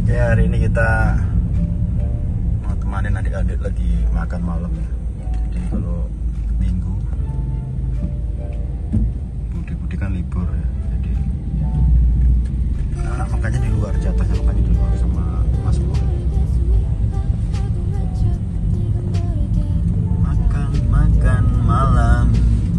Ya, hari ini kita mau temanin adik-adik lagi makan malam ya. Jadi kalau minggu Budi kan libur ya. Jadi anak makannya di luar, jatahnya makannya di luar sama Mas Bo. Makan malam.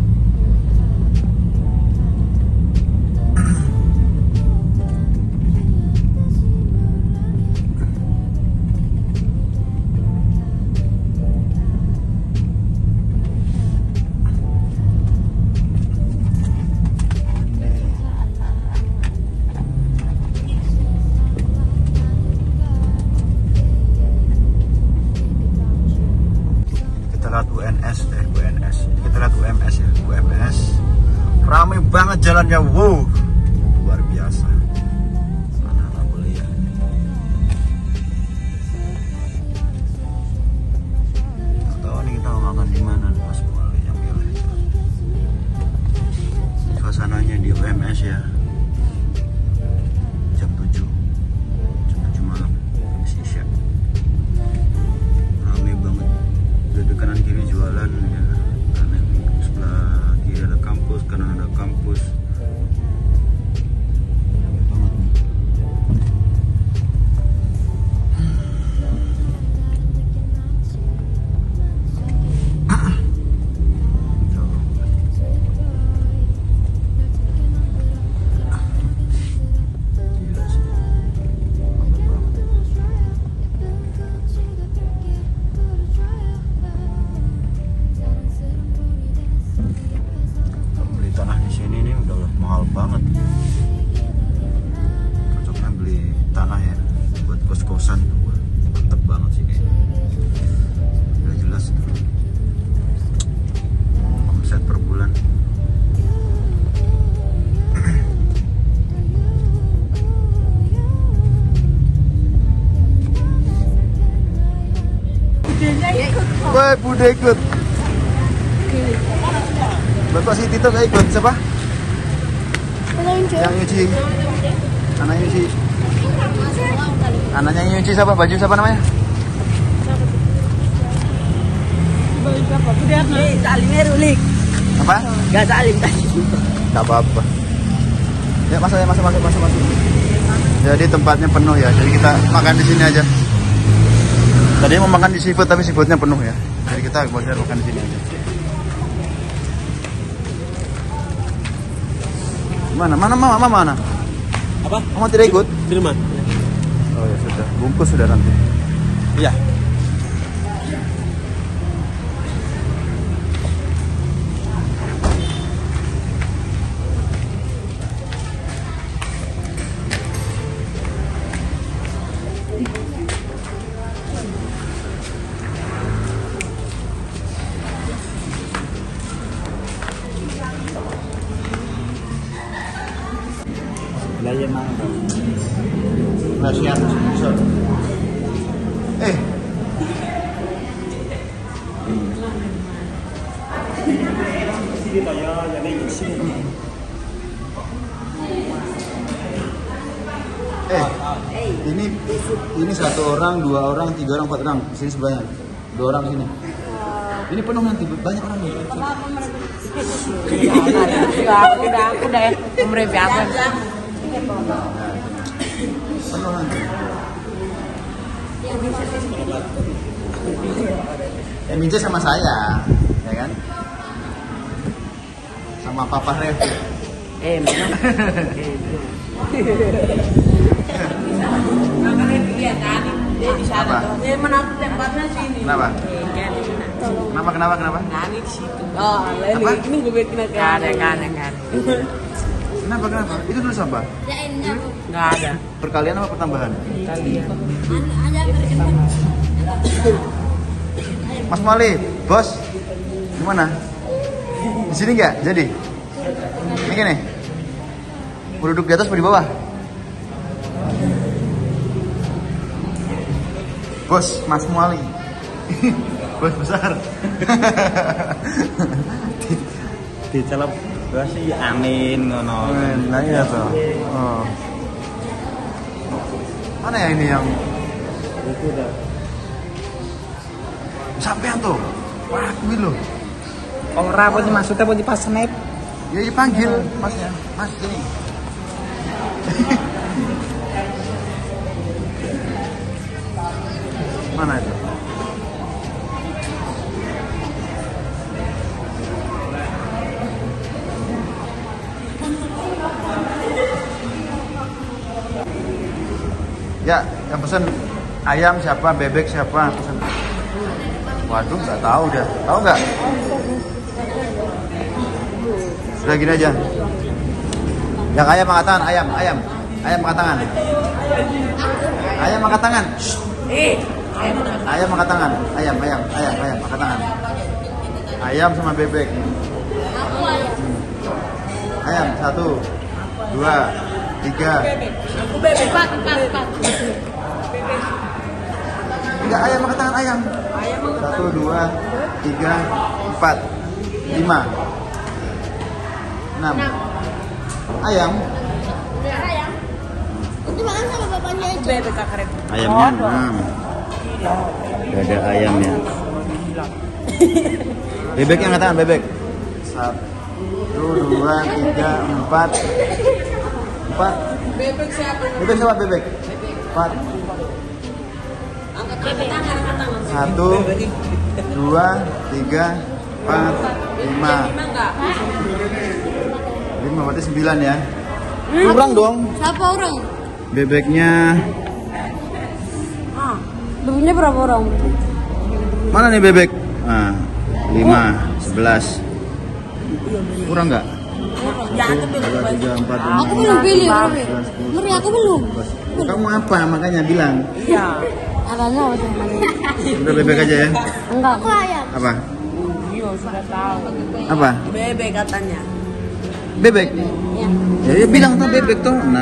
UNS. Kita lihat UMS ya, UMS. Ramai banget jalannya, wow, luar biasa. Anak-anak kuliah. Nggak tahu nih kita mau makan di mana, Mas Kuali yang pilih. Suasananya di UMS ya. Jam 7 malam, habis isya. Ramai banget. Dari kanan kiri jualan ya, kanan sebelah kiri ada kampus, kanan ada kampus. Banget nih. Gila sih. Tanah di sini nih udah mahal banget. Cocoknya beli tanah ya buat kos-kosan. Mantep banget sih kayaknya. Udah jelas tuh. Omset per bulan. Wah, Bude ikut. Bapak si Tito gak ikut, siapa? Yang nyuci. Anaknya nyuci. Anaknya nyuci siapa? Baju siapa namanya? Baju apa? Salimnya rulik. Apa? Gak salim tadi. Gak apa-apa. Ya masuk. Jadi tempatnya penuh ya. Jadi kita makan di sini aja. Tadi mau makan di seafood tapi seafoodnya penuh ya. Jadi kita boleh makan di sini aja. Mana? Apa? Mama tidak ikut? Di rumah. Oh ya sudah, bungkus sudah nanti. Iya. Belanja mana? Nasihat bisa. Ini satu orang, dua orang, tiga orang, empat orang. Di sini sebanyak 2 orang di sini. Ini penuh nanti, banyak orang nih. Udah ya, mereview apa? Penuh nanti. Minja sama saya, ya kan? Sama Papa Rev. Memang. Iya tadi dia di sana tuh. Dia menang tempatnya sini. Kenapa? Kenapa? Nani di situ. Oh, ini gue bikin kan. Ada. Kenapa? Itu dulu apa? Nggak ada. Perkalian apa pertambahan? Kalian. Mas Mali, bos, gimana? Di sini nggak? Jadi? Ini gini. Mau duduk di atas atau di bawah? Bos, Mas Mali. Bos besar. Dicelep sih amin ngono. Nah iya toh. Oh. Mana ya ini yang Itu udah. sampean tuh? Wah, kuwi lho. Ora apa sih maksudnya apa di pas snap? Ya dipanggil masnya. Mas sini. Mana itu? Ya, yang pesen ayam siapa, bebek siapa pesen? Waduh, nggak tahu dah. Tahu nggak? Sudah gini aja. Yang ayam angkat tangan, ayam angkat tangan. Ayam angkat tangan. Ayam angkat tangan. Ayam angkat tangan. Ayam sama bebek. Ayam 1, 2, 3. Aku bebek, Pak. Enggak, ayam angkat tangan ayam. 1, 2, 3, 4, 5, 6. Ayam. Itu makan sama bapaknya aja. Bebek karet. Ayamnya 6. Gak ada ayamnya. Bebek yang angkat tangan, bebek. 1, 2, 3, 4. 4. Bebek siapa? Bebek siapa bebek? 4. Angkat tangan. 1, 2, 3, 4, 5. 5 enggak? 5 berarti 9 ya. Kurang dong. Siapa orang? Bebeknya Bapaknya berapa orang? mana nih bebek? Nah, 5, 11. Kurang nggak? Jangan 2, 3, 4, 5. Aku belum pilih. Meri aku belum. Kamu apa? Makanya bilang. Iya. Agaknya apa sih? Udah bebek aja ya. Enggak. Aku ayam. Apa? Iya, sudah tahu. Apa? Bebek katanya. Bebek. Ya. Ya, bilang tuh bebek tuh 6.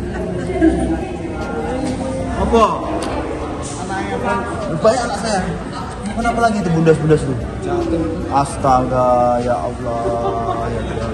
Apa? Rupanya anak saya. Kenapa lagi itu bundas-bundas tuh? Astaga, ya Allah, ya Allah.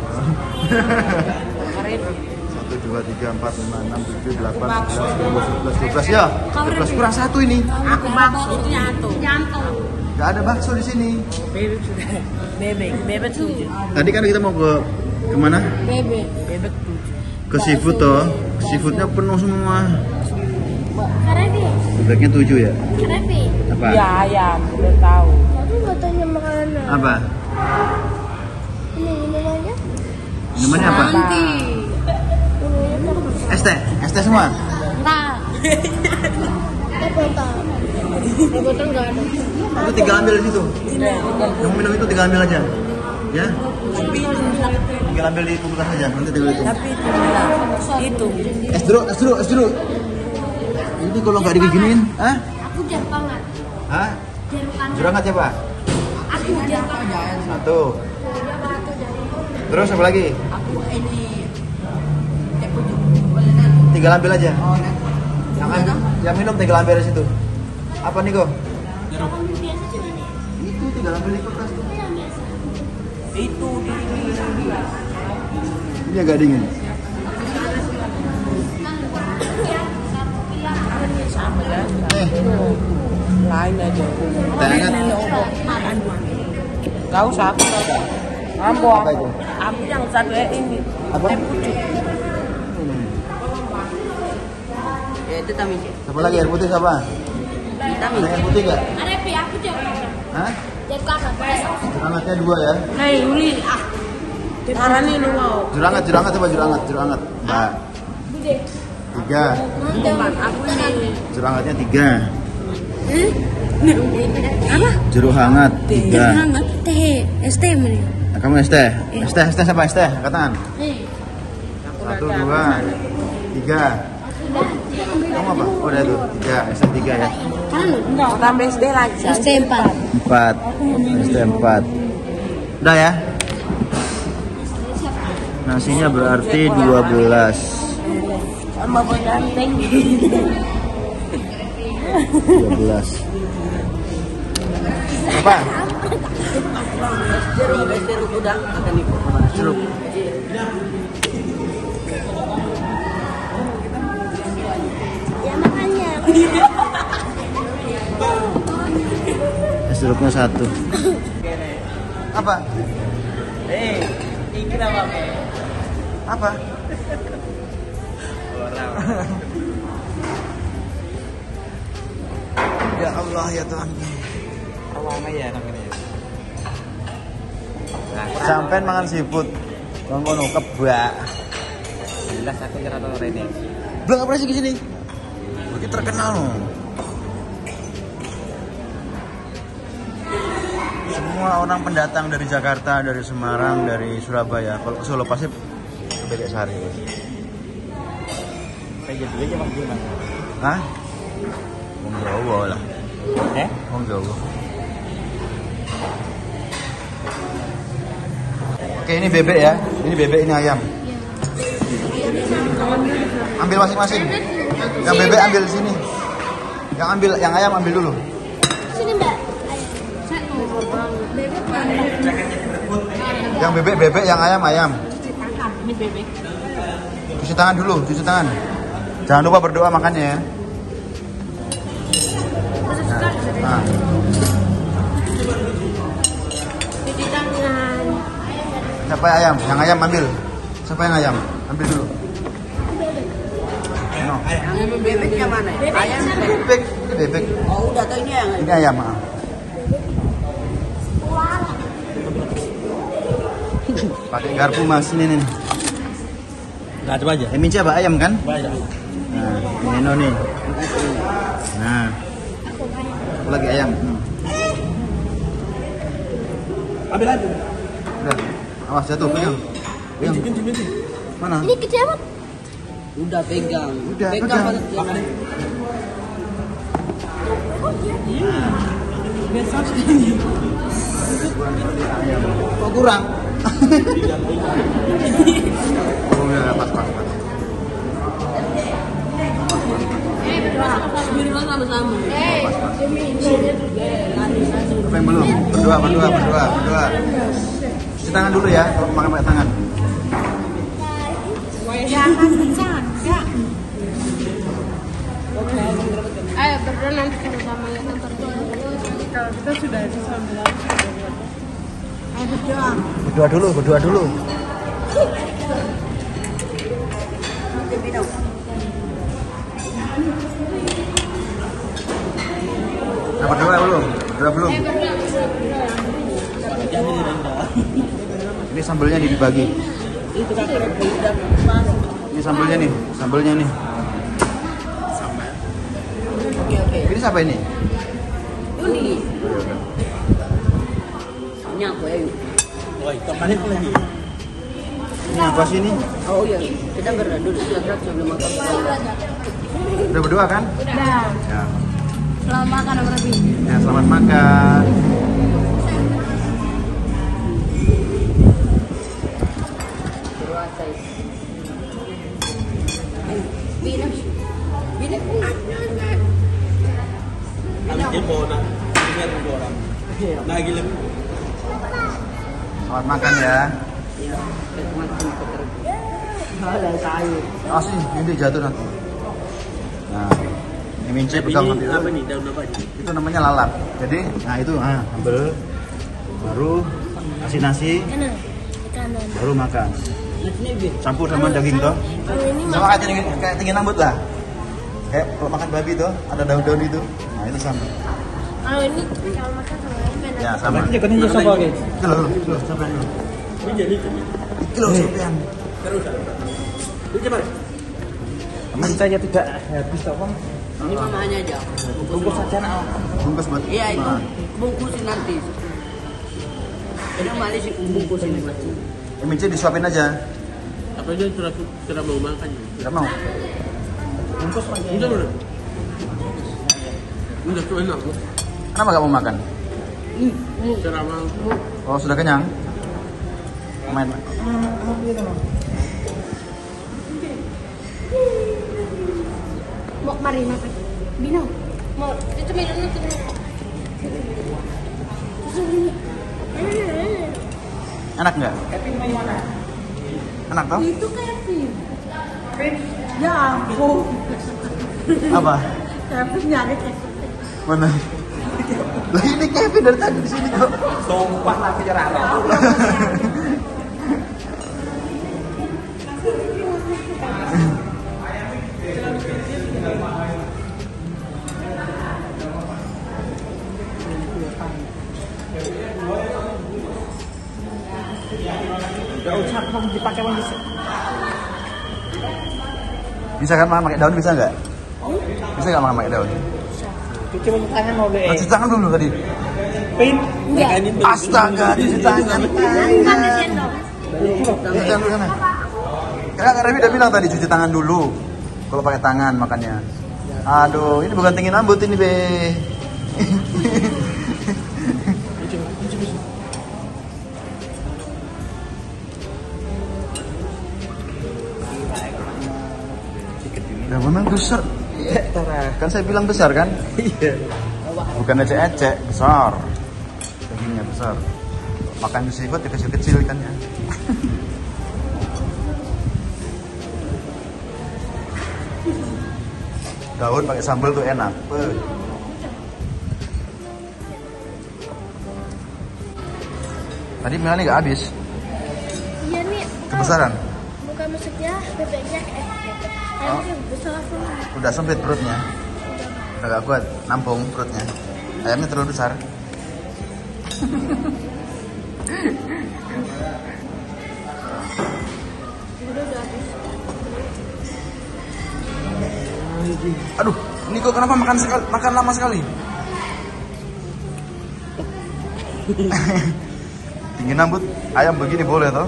1, 2, 3, 4, 5, 6, 7, 8, 9, 10, 11, 12 ya. 12 kurang 1 ini. Aku bakso itu jantung. Gak ada bakso di sini. Bebek sudah. Bebek 7. Tadi kan kita mau ke kemana? Bebek. Bebek 7. Ke seafood toh. Seafoodnya penuh semua. Karepi. Bebeknya 7 ya. Karepi. Apa? Iya, ayam, udah tahu. Aku nggak tanya makanan. Apa? Ini minumannya. Minumannya apa? Nanti. Es teh. Es teh semua. Enggak. Botol. Botol nggak ada. Itu tinggal ambil di situ. Yang minum itu tinggal ambil aja. Ya? Tinggal ambil di kulkas aja. Nanti tinggal itu. Tapi itu. Es jeruk. Ini kalau nggak digiginin, hah? Aku jeruk hangat. Hah? Jeruk hangat. Jeruk hangat siapa? Aku jeruk hangat. 1. Terus apa lagi? Aku ini. Tinggal ambil aja. Yang minum tinggal ambil di situ. Apa nih kok? Itu tinggal ambil di kulkas tuh. Itu Ini agak dingin. sama ya. Lain aja. Teh hangat. Kau satu. Ambo. Apa itu? Aku yang satu ini. Apa? Teh pucuk. Ya itu Tami. Siapa lagi air putih siapa? Tami. Ada air putih nggak? Karepi aku jeruk hangat. Hah? Jeruk hangat. Jeruk hangatnya 2 ya. Hei, uli ah. Karena ini lu mau. Jeruk hangat coba jeruk hangat. Mbak. 3. Teman aku ini. Jeruk hangatnya 3. Apa? Jeruk hangat 3. Hangat. Teh. Es teh mana? Nah, kamu es teh. Es teh siapa? Es teh. Katakan. Eh. 1, 2, 3. Kamu apa? Oh, udah tuh. 3. Es teh 3 ya. Enggak. Tambah SD lagi. Es teh 4. 4. Es teh 4. Udah ya. Nasinya berarti 12. Sama pengantin. 12. Apa? Jeruk udah akan ikut. Jeruk. Ya, Mak. Es jeruknya 1. Apa? Ini apa? Apa? Ya Allah ya Tuhan. Awalnya ya namanya. Sampai mangan seafood. Ngono kebak. Jelas aku kira tahu Rene. Belum apa sih di sini? Begitu terkenal loh. Semua orang pendatang dari Jakarta, dari Semarang, dari Surabaya, kalau ke Solo pasti ke Bebek Sari. Saya jadi aja Mas gimana? Hah? Wong Jawa lah. Wong Jawa. Oke, ini bebek ya. Ini bebek, ini ayam. Ambil masing-masing. Yang bebek ambil sini. Yang ayam ambil dulu. Sini Mbak. Satu. Bebek mana? Yang bebek, yang ayam. Ini bebek. Cuci tangan dulu, cuci tangan. Jangan lupa berdoa makannya ya. Nah. Cuci tangan. Siapa yang ayam? Yang ayam ambil. Siapa yang ayam? Ambil dulu. No. Yang bebeknya mana? Ayam. Bebek, ini bebek. Oh udah tuh ini yang. Ini ayam. Pakai garpu mas ini nih. Nah, coba aja. Minci apa ayam kan? Banyak. Nah, ini nih. Nah, aku lagi ayam. Ambil aja. Udah, awas jatuh, pegang. Pegang. Mana? Ini kecil amat. Udah pegang. Udah, pegang. Makan deh. Kok kurang? Oh ya, pas. Bismillah sama-sama. Apa yang belum? Berdua. Cuci tangan dulu ya, kalau makan pakai tangan. Ayo berdua nanti sama-sama ya kantor. Kalau kita sudah sambil ayo Berdua dulu. Nah, berdua belum. Ini sambelnya nih dibagi. itu kan udah Ini sambelnya nih. Oke. Ini siapa ini? Ini. Ini apa ya? Woi, kemarin lagi. Ini apa sih ini? Oh iya, kita berdua dulu sudah sebelum makan. Udah berdua kan? Dah. Ya. Selamat makan berarti. Ya, selamat makan. Selamat makan ya. Oh sih, ini jatuh nanti. Nah, ini mince pegang nanti. Apa nih? Daun apa ini? Itu namanya lalap. Jadi, nah itu, ambil, baru kasih nasi, Kanan. Di kanan. baru makan. Campur sama daging toh. Kalau ini Sama kayak tinggi rambut lah. Kayak kalau makan babi tuh, ada daun-daun itu. Nah itu sama. kalau ini kalau makan sama ini enak. Ya sama. Ini kan ini siapa lagi? Kilo, sampai dulu. Kilo sampean. Teman saya tidak habis tau. Ini mamanya aja. Bungkus saja nak. Bungkus buat. Iya itu Nah, bungkusin nanti. Ini malis bungkusin. mince disuapin aja. Apa aja sudah mau makan? Tidak mau. Bungkus aja. Udah. Udah tuh enak. Kenapa gak mau makan? Sudah mau. Oh sudah kenyang? Main. Mau mari makan. Bino. Mau itu minum nanti. Enak nggak? Enak toh? Itu Kevin. Ya ampun. Apa? Kevin nyari. Mana? Lah ini Kevin dari tadi di sini kok. Sumpah lagi cerah. Gak usah kamu dipakai bang Bisa kan makan pakai daun bisa nggak? Bisa nggak makan pakai daun? cuci tangan mau deh. Cuci tangan dulu tadi. Pin. Astaga, cuci tangan. Bukan di sendok. Cuci tangan dulu sana. Kak Revi udah bilang tadi cuci tangan dulu. Kalau pakai tangan makannya. Aduh, ini bukan tinggi rambut ini be. Udah memang besar. Kan saya bilang besar kan? Iya. Bukan ecek-ecek, besar. Dagingnya besar. Makan seafood ya kecil-kecil ikannya. Daun pakai sambal tuh enak. Tadi Melani nggak habis. Iya nih. Kebesaran. Bukan maksudnya bebeknya ayamnya besar semua. Udah sempit perutnya. Udah gak kuat nampung perutnya. Ayamnya terlalu besar. Aduh, ini kok kenapa makan lama sekali? Tinggi rambut ayam begini boleh toh?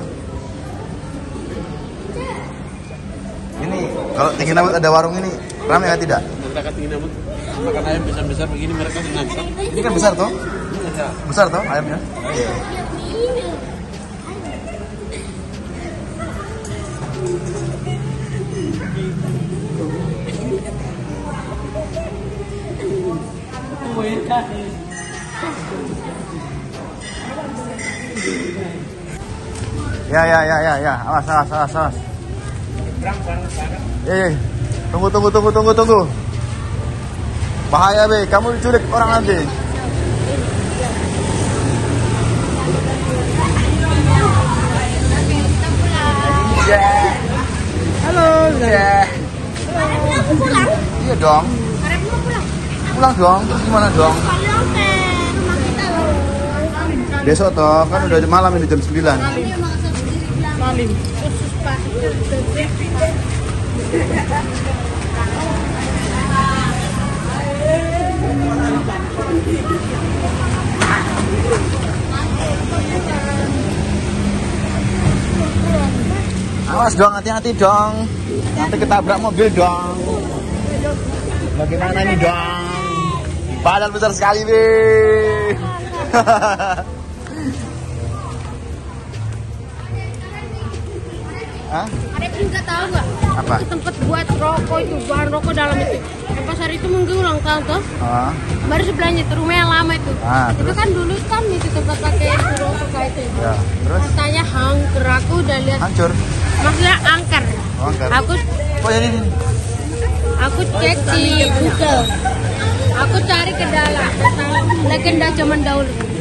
Ini kalau tinggi rambut ada warung ini ramai atau tidak? Mereka tinggi rambut makan ayam besar-besar begini mereka senang. Ini kan besar toh? Besar toh ayamnya? Ya. Awas. Tunggu. Bahaya be, kamu diculik orang nanti. Halo. Pulang. Iya dong. Karena mau pulang. Pulang dong. Terus gimana dong? Pulang ke rumah kita loh. Besok toh, kan udah malam ini jam 9. Salim. Khusus Pak. Awas dong, hati-hati dong. Nanti ketabrak mobil dong. Bagaimana ini dong? Badan besar sekali, be. Hah? Ada juga tahu nggak? Apa? Itu tempat buat rokok itu, bahan rokok dalam itu. Yang pasar itu mungkin ulang tahun tuh. Ah. Baru sebelahnya itu rumah yang lama itu. Ah, Itu terus? kan dulu kan itu tempat pakai itu rokok kayak itu. Ya, terus? Katanya angker, aku udah lihat. Hancur. Maksudnya angker. Oh, angker. Aku Oh, ini. Aku cek di Google. Aku cari ke dalam tentang legenda zaman dahulu.